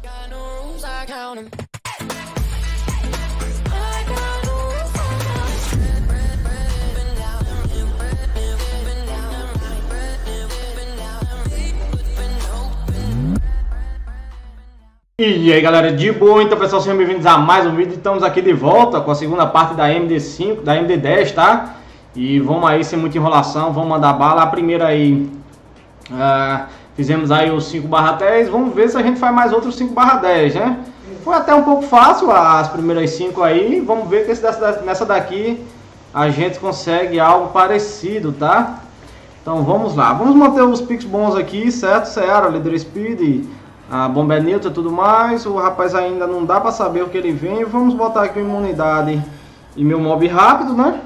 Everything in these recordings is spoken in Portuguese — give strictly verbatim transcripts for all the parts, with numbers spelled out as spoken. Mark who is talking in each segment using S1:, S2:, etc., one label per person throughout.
S1: E aí galera, de boa? Então pessoal, sejam bem-vindos a mais um vídeo. Estamos aqui de volta com a segunda parte da M D cinco, da M D dez, tá? E vamos aí, sem muita enrolação, vamos mandar bala. A primeira aí, uh, fizemos aí os cinco barra dez, vamos ver se a gente faz mais outros cinco barra dez, né? Foi até um pouco fácil as primeiras cinco aí, vamos ver que nessa daqui a gente consegue algo parecido, tá? Então vamos lá, vamos manter os picks bons aqui, certo? Seara, Leader Speed, a bomba é neutra e tudo mais. O rapaz ainda não dá pra saber o que ele vem. Vamos botar aqui imunidade e meu mob rápido, né?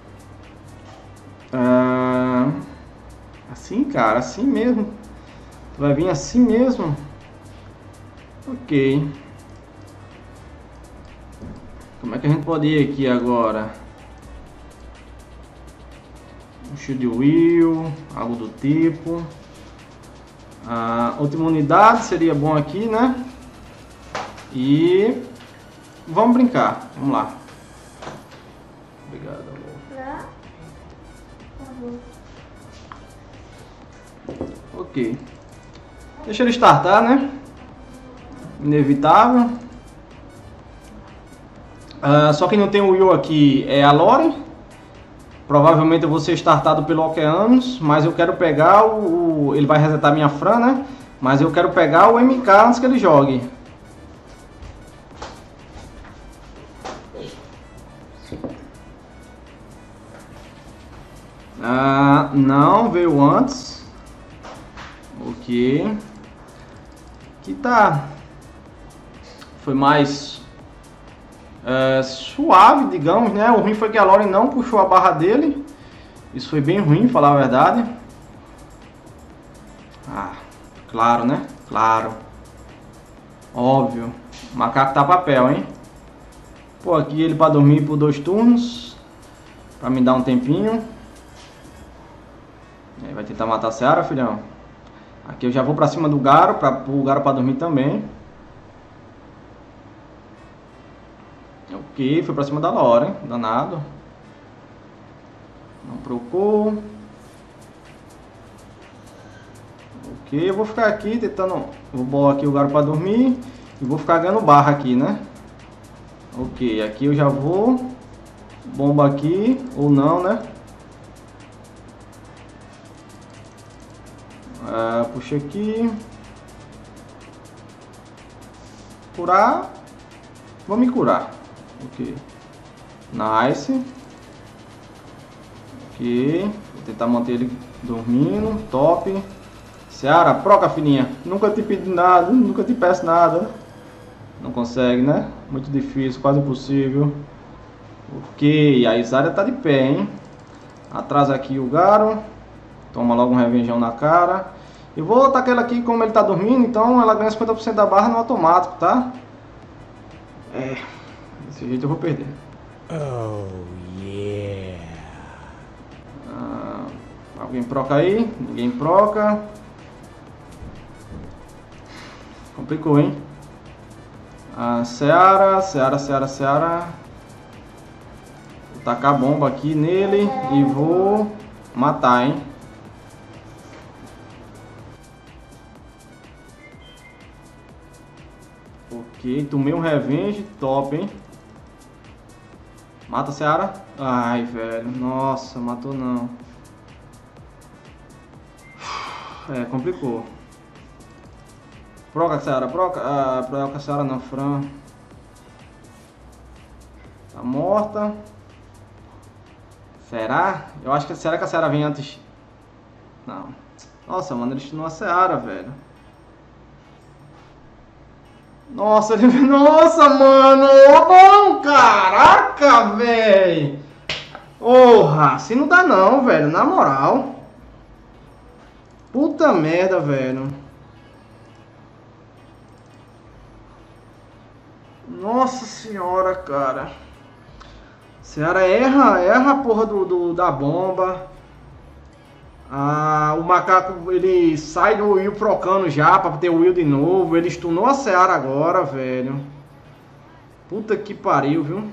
S1: Ah, assim, cara, assim mesmo. Vai vir assim mesmo. Ok. Como é que a gente pode ir aqui agora? Um shield wheel, algo do tipo. Ah, outra imunidade seria bom aqui, né? E vamos brincar, vamos lá. Obrigado, amor. Ok. Deixa ele startar, né? Inevitável. Ah, só quem não tem o Will aqui é a Lore. Provavelmente eu vou ser startado pelo Okeanos, mas eu quero pegar o, o... ele vai resetar minha Fran, né? Mas eu quero pegar o M K antes que ele jogue. Ah, não, veio antes. Ok. Aqui tá. Foi mais... É, suave, digamos, né? O ruim foi que a Lore não puxou a barra dele. Isso foi bem ruim, falar a verdade. Ah, claro, né? Claro. Óbvio. O macaco tá papel, hein? Pô, aqui ele pra dormir por dois turnos. Pra me dar um tempinho. Aí vai tentar matar a Seara, filhão. Aqui eu já vou pra cima do Garo, pra, o Garo pra dormir também. Ok, foi pra cima da Lore, hein? Danado. Não procurou. Ok, eu vou ficar aqui tentando... Vou botar aqui o Garo pra dormir. E vou ficar ganhando barra aqui, né? Ok, aqui eu já vou. Bomba aqui, ou não, né? Ah, puxa aqui. Curar. Vou me curar. Ok. Nice. Ok. Vou tentar manter ele dormindo. Top. Seara, proca, filhinha. Nunca te pedi nada. Nunca te peço nada. Não consegue, né? Muito difícil. Quase impossível. Ok. A Isaria tá de pé, hein? Atrás aqui o Garo. Toma logo um revenjão na cara. Eu vou atacar ela aqui como ele tá dormindo. Então ela ganha cinquenta por cento da barra no automático, tá? É... Desse jeito eu vou perder. Oh, yeah. Ah, alguém proca aí? Ninguém proca. Complicou, hein? Ah, Seara, Seara, Seara, Seara. Vou tacar a bomba aqui nele e vou matar, hein? Ok, tomei um revenge, top, hein? Mata a Seara. Ai, velho. Nossa, matou não. É, complicou. Proca, Seara, proca. Ah, proca, Seara não, Fran. Tá morta. Será? Eu acho que... Será que a Seara vem antes? Não. Nossa, mano, ele estinou a Seara, velho. Nossa, ele... Nossa, mano! Não, caraca, velho! Porra, assim não dá não, velho, na moral. Puta merda, velho. Nossa senhora, cara. Seara erra, erra a porra do, do, da bomba. Ah, o macaco, ele sai do Will procando já pra ter o Will de novo. Ele stunou a Seara agora, velho. Puta que pariu, viu?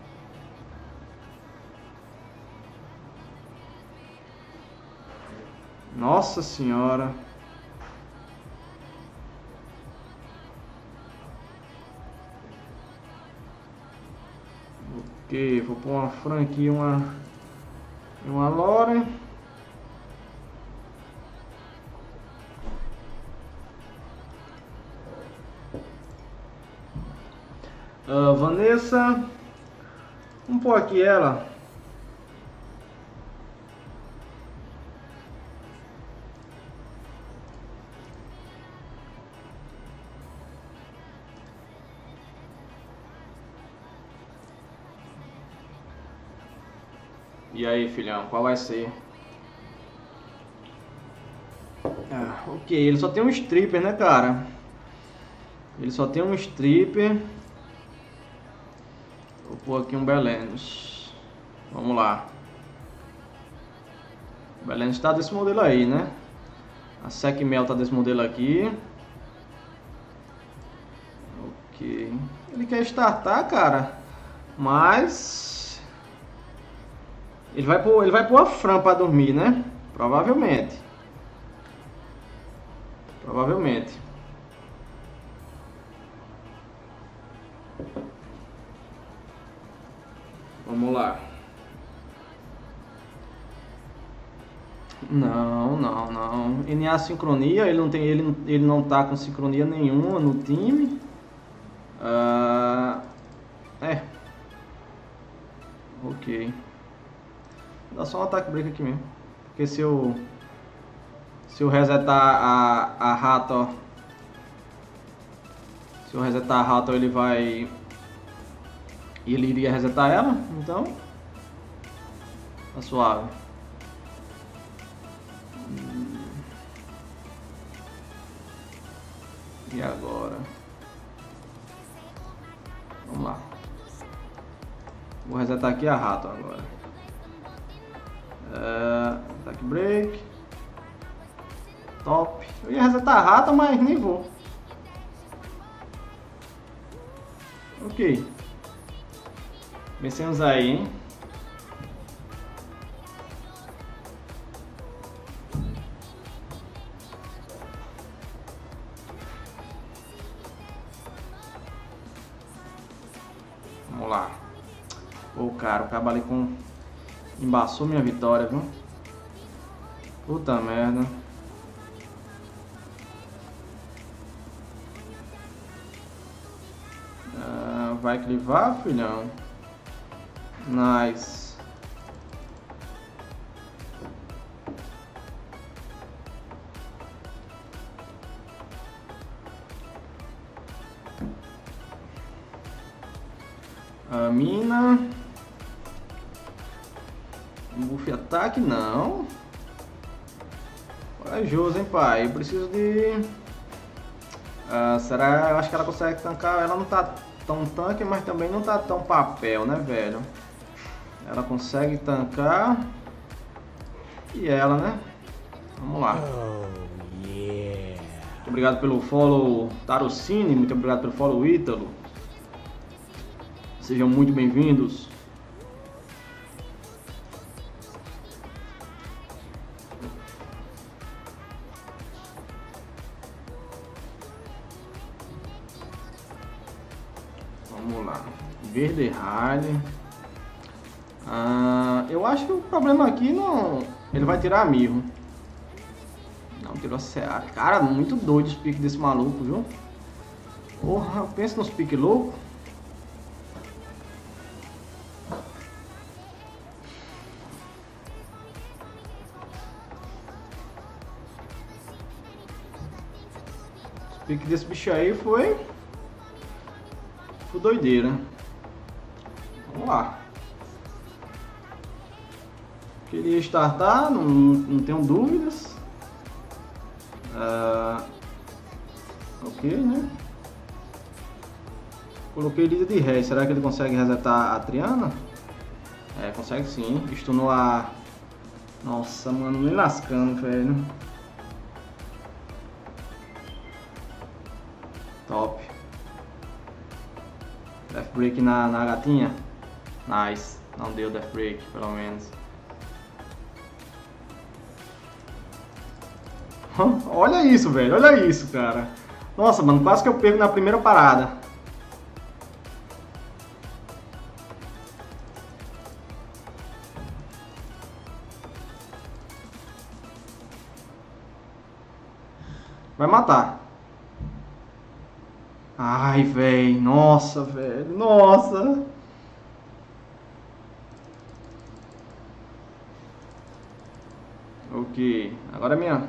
S1: Nossa senhora. Ok, vou pôr uma franquia, uma uma Lore. Uh, Vanessa, vamos pôr aqui ela. E aí, filhão, qual vai ser? Ah, ok, ele só tem um stripper, né, cara? Ele só tem um stripper. Vou pôr aqui um Belenos. Vamos lá. O Belenos tá desse modelo aí, né? A Secmel tá desse modelo aqui. Ok. Ele quer startar, cara. Mas... Ele vai pôr, ele vai pôr a Fran pra dormir, né? Provavelmente. Provavelmente. Vamos lá. Não, não, não. N A sincronia, ele não tem, ele, ele não tá com sincronia nenhuma no time. Uh, é. Ok. Dá só um ataque break aqui mesmo. Porque se eu se eu resetar a a rata, ó, se eu resetar a rata, ele vai ele iria resetar ela, então tá suave. E agora? Vamos lá. Vou resetar aqui a rata agora. Uh, ataque break. Top. Eu ia resetar a rata, mas nem vou. Ok. Vencemos aí, hein? Vamos lá. Ô, cara, o cabo ali com... embaçou minha vitória, viu? Puta merda. Ah, vai clivar, filhão. Nice. A mina. Um buff ataque, não. Corajoso, hein, pai? Eu preciso de... Ah, será? Eu acho que ela consegue tancar. Ela não tá tão tanque, mas também não tá tão papel, né, velho? Ela consegue tancar. E ela, né? Vamos lá. Oh, yeah. Muito obrigado pelo follow, Tarocine. Muito obrigado pelo follow, Ítalo. Sejam muito bem-vindos. Vamos lá. Verde Rally. Ah, eu acho que o problema aqui não... Ele vai tirar a Mirro. Não, tirou a Seara. Cara, muito doido os piques desse maluco, viu? Porra, pensa nos piques loucos. O pique desse bicho aí foi... Foi doideira. Vamos lá. Queria startar, não, não tenho dúvidas. Uh, ok, né? Coloquei líder de ré. Será que ele consegue resetar a Triana? É, consegue sim. Stunou a Nossa, mano, nem lascando, velho. Top. Death Break na, na gatinha. Nice. Não deu Death Break, pelo menos. Olha isso, velho. Olha isso, cara. Nossa, mano, quase que eu perco na primeira parada. Vai matar. Ai, velho. Nossa, velho. Nossa. Ok. Agora é minha.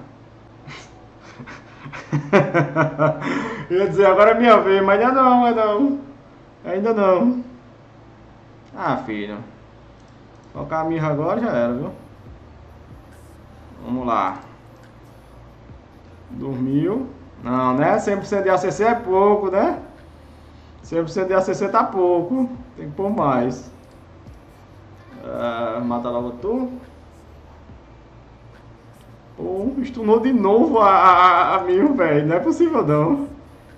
S1: Eu ia dizer, agora é minha vez, mas ainda não, ainda não. Ainda não. Ah, filho. Colocar a mirra agora já era, viu? Vamos lá. Dormiu. Não, né? cem por cento de A C C é pouco, né? cem por cento de A C C tá pouco. Tem que pôr mais. Uh, mata logo tu. Pô, stunou de novo a, a, a mil, velho. Não é possível, não.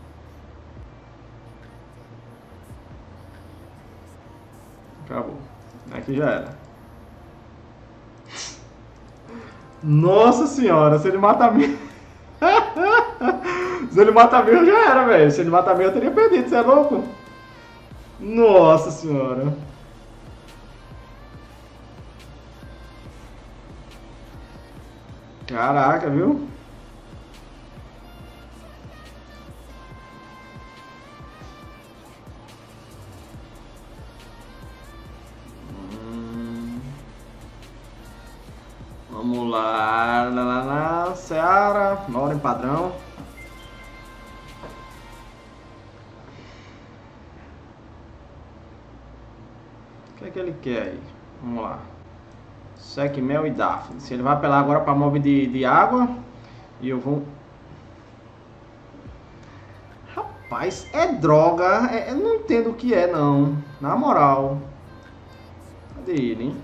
S1: Acabou. Aqui já era. Nossa senhora, se ele mata a mil... Se ele mata a mil, já era, velho. Se ele mata a mil, eu teria perdido. Você é louco? Nossa senhora. Caraca, viu? Hum. Vamos lá. Lá, lá, lá. Seara. Mora em padrão. O que é que ele quer aí? Vamos lá. Sec, Mel e Daphne. Se ele vai apelar agora para mob de, de água. E eu vou... Rapaz, é droga. É, eu não entendo o que é, não. Na moral. Cadê ele, hein?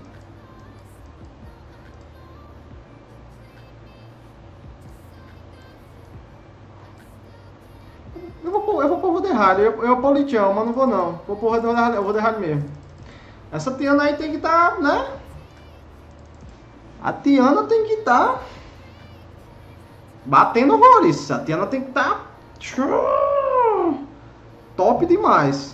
S1: Eu vou pôr, eu vou pôr o Voderralho. Eu, eu pôr o Litião, mas não vou não. Vou pôr o Voderralho, eu vou Voderralho mesmo. Essa Tiana aí tem que estar, tá, né? A Tiana tem que estar tá batendo horrores. A Tiana tem que estar tá top demais.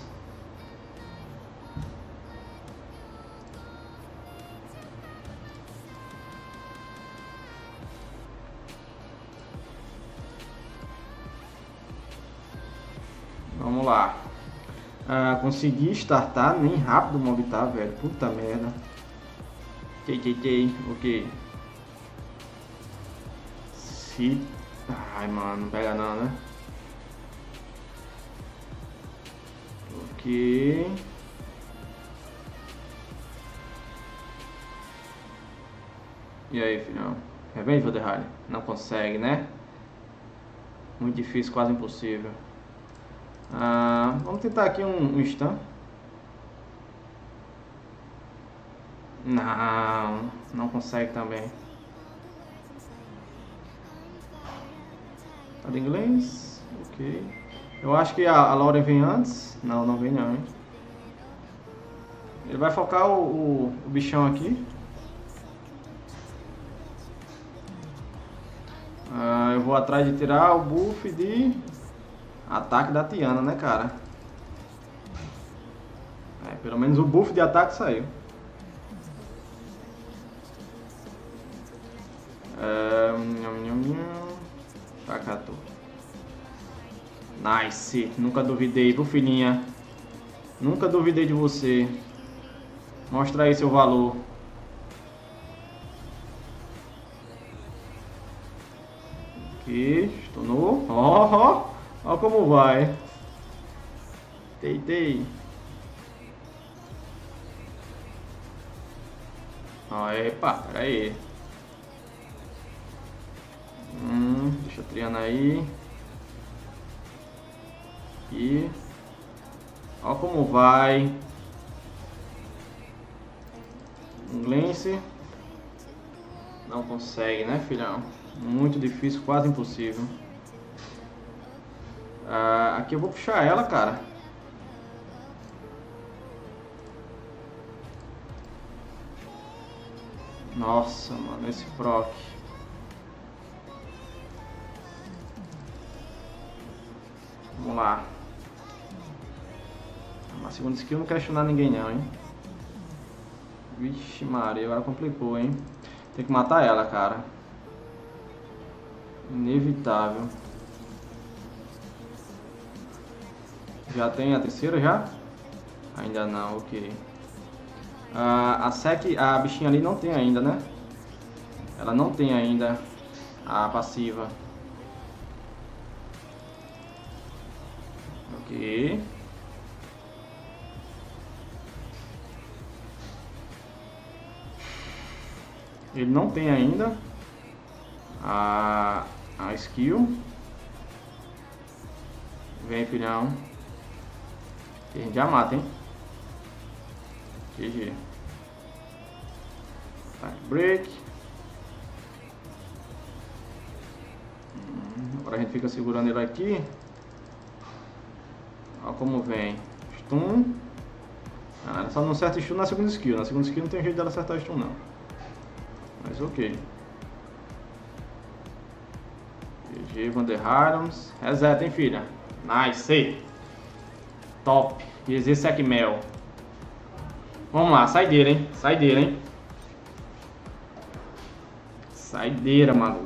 S1: Vamos lá. Ah, consegui startar nem rápido o mob tá, velho. Puta merda. Tchei, tchei, tchei. Ok. Se... Ai, mano, não pega não, né? Ok. E aí, filhão? Revenge Voderralho? Não consegue, né? Muito difícil, quase impossível. Ah, vamos tentar aqui um, um stun. Não, não consegue também. Tá de inglês? Ok. Eu acho que a, a Lauren vem antes. Não, não vem não, hein? Ele vai focar o, o, o bichão aqui. Ah, eu vou atrás de tirar o buff de ataque da Tiana, né, cara? É, pelo menos o buff de ataque saiu. É, nham, nham, nham. Pacato. Nice. Nunca duvidei, viu, filhinha? Nunca duvidei de você. Mostra aí seu valor. Aqui, stunou. Ó, ó. Ó como vai. Teitei. Ó, epa, peraí. Hum, deixa eu triando aí. E ó como vai. Um glance. Não consegue, né, filhão? Muito difícil, quase impossível. Ah, aqui eu vou puxar ela, cara. Nossa, mano, esse proc. Vamos lá. Na segunda skill não quero chunar ninguém não, hein. Vixe Maria, agora complicou, hein. Tem que matar ela, cara. Inevitável. Já tem a terceira já? Ainda não, ok. Ah, a sec, a bichinha ali não tem ainda, né? Ela não tem ainda a passiva. Ok. Ele não tem ainda a, a skill. Vem, filhão. Que a gente já mata, hein? G G. Attack break. Hum, agora a gente fica segurando ele aqui. Olha como vem. Stun. Ah, ela só não acerta stun na segunda skill. Na segunda skill não tem jeito dela acertar stun não. Mas ok. G G, Vanderharms. Reseta, hein, filha? Nice. Top. G G Secmel. Vamos lá, saideira, hein? Saideira, hein? Saideira, maluco.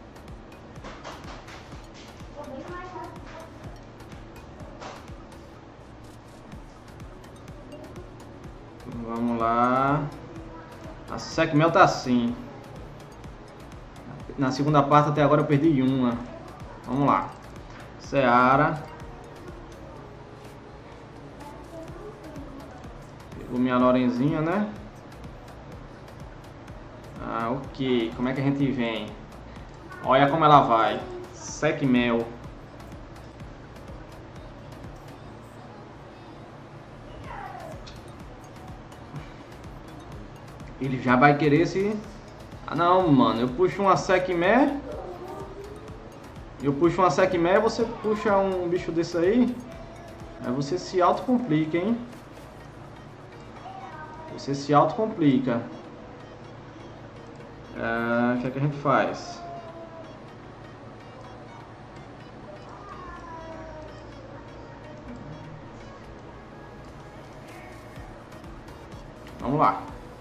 S1: Vamos lá. A Secmel tá assim. Na segunda parte até agora eu perdi uma. Vamos lá. Seara. Pegou minha Lorenzinha, né? Ah, ok. Como é que a gente vem? Olha como ela vai. Secmel. Ele já vai querer se... Ah, não, mano. Eu puxo uma Secmel. Eu puxo uma Secmel, você puxa um bicho desse aí. Aí você se autocomplica, hein? Você se autocomplica. É, o que é que a gente faz? Vamos lá.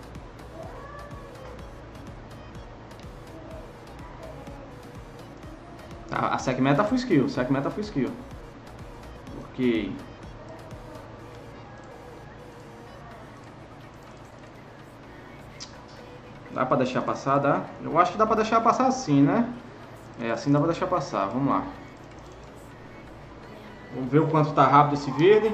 S1: A Secmel tá full skill. Secmel tá full skill. Ok. Dá pra deixar passar, dá? Eu acho que dá pra deixar passar assim, né? É, assim dá pra deixar passar. Vamos lá. Vamos ver o quanto tá rápido esse verde.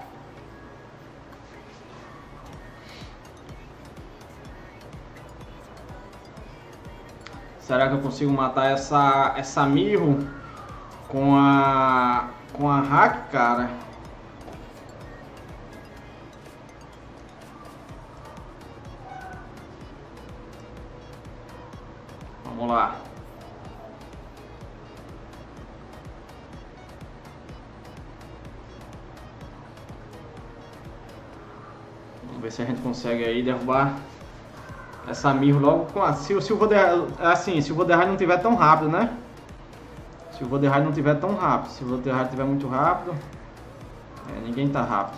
S1: Será que eu consigo matar essa essa mirro com a com a hack, cara? Vamos lá. Vamos ver se a gente consegue aí derrubar essa mirro logo com a... Se, se o Voderraid, assim, se o Voderraid não tiver tão rápido, né? Se o Voderraid não tiver tão rápido. Se o Voderraid tiver muito rápido... É, ninguém tá rápido.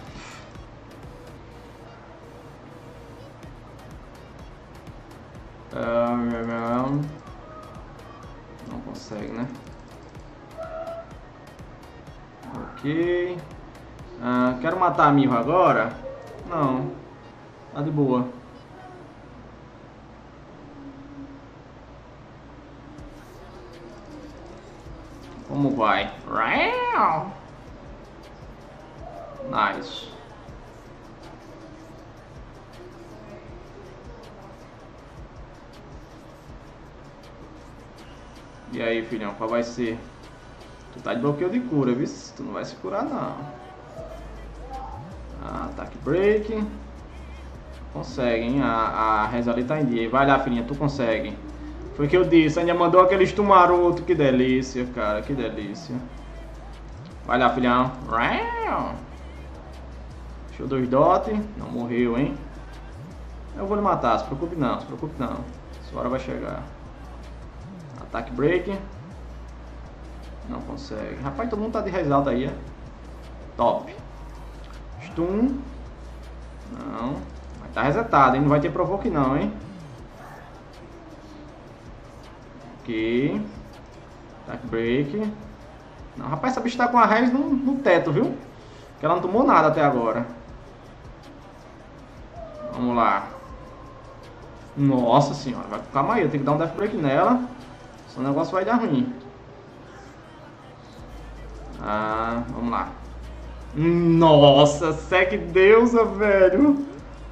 S1: Não consegue, né? Ok. Ah, quero matar a mirro agora? Não. Tá de boa. Como vai? Nice. E aí, filhão, qual vai ser? Tu tá de bloqueio de cura, viu? Tu não vai se curar, não. Ah, ataque break. Consegue, hein? A, a reza ali tá em dia. Vai lá, filhinha, tu consegue. Foi o que eu disse, ainda mandou aquele stun maroto. Que delícia, cara, que delícia. Vai lá, filhão. Deixou dois dot. Não morreu, hein? Eu vou lhe matar, se preocupe não, se preocupe não. Sua hora vai chegar. Ataque break. Não consegue. Rapaz, todo mundo tá de ressalto aí, é? Top. Stun. Não. Mas tá resetado, hein? Não vai ter provoke não, hein? Ok. Ataque break. Não, rapaz, essa bicha tá com a raiz no, no teto, viu? Que ela não tomou nada até agora. Vamos lá. Nossa senhora, vai calma aí, eu tenho que dar um death break nela. Senão o negócio vai dar ruim. Ah, vamos lá. Nossa, segue deusa, velho.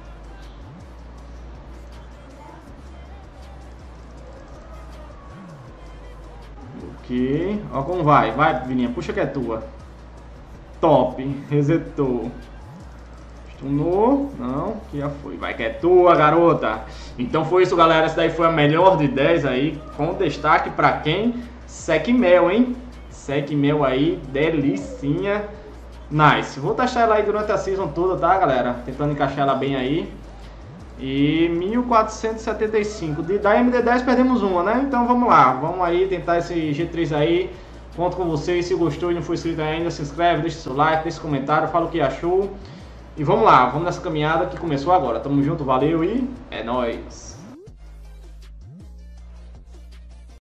S1: Ok, ó como vai. Vai, Vininha, puxa que é tua. Top, resetou. Stunou, não, que já foi. Vai que é tua, garota. Então foi isso, galera. Essa daí foi a melhor de dez aí. Com destaque pra quem? Sekhmet, hein? Sekhmet aí, delicinha. Nice. Vou taxar ela aí durante a season toda, tá, galera? Tentando encaixar ela bem aí. E mil quatrocentos e setenta e cinco. De, da M D dez perdemos uma, né? Então vamos lá. Vamos aí tentar esse G três aí. Conto com vocês. Se gostou e não for inscrito ainda, se inscreve, deixa seu like, deixa seu comentário, fala o que achou. E vamos lá, vamos nessa caminhada que começou agora. Tamo junto, valeu e é nóis!